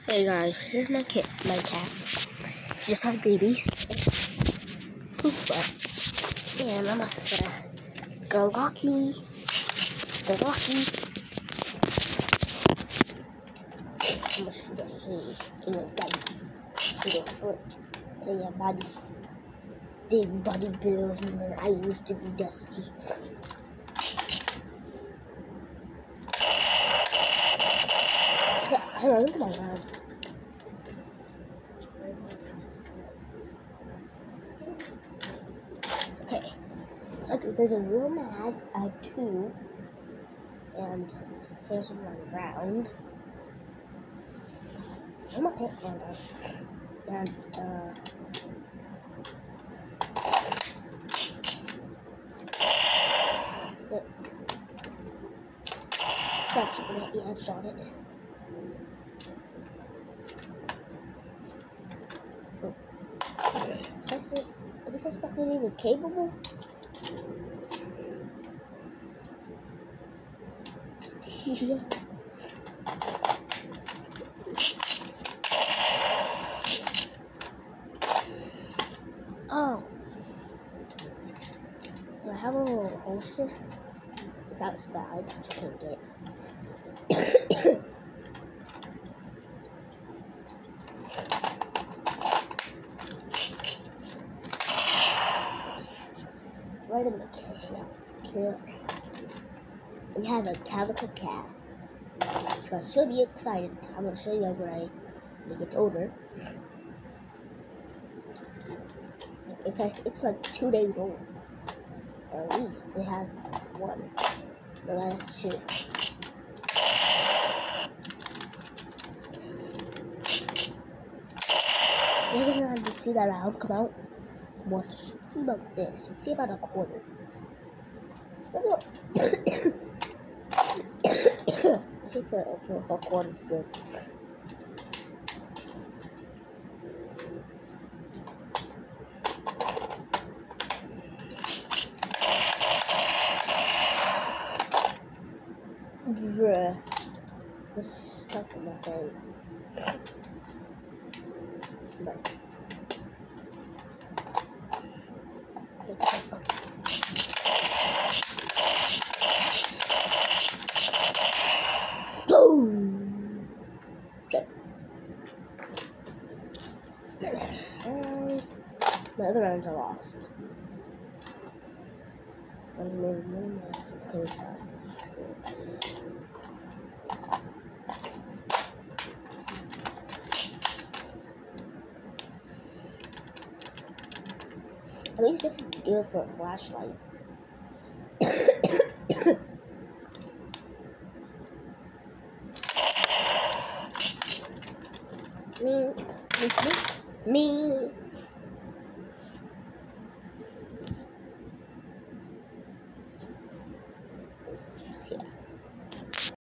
Hey guys, here's my cat. She just had a baby. Poof. And I'm gonna go Rocky. Go Rocky. I'm gonna shoot a haze in your belly, in your foot, in your body. Big bodybuilder. I used to be Dusty. Hold on, look at my arm. Okay, there's a real mag. I have two, and here's one round. I'm a pet panda, and I've shot it. That's it. Is that stuff not even capable? Yeah. Oh. I have a little holster. It's outside. I can't get it. Right in the cat's killer. We have a calico cat. So she'll be excited. I'm gonna show you guys when it gets older. It's like 2 days old. Or at least it has one. But let's shoot. You guys are gonna see that round come out. Watch. See about this. See about a quarter. I see for a quarter is good. Bruh. What's stuck in my head? Right. Boom! Okay. My other rounds are lost. At least this is good for a flashlight. Me.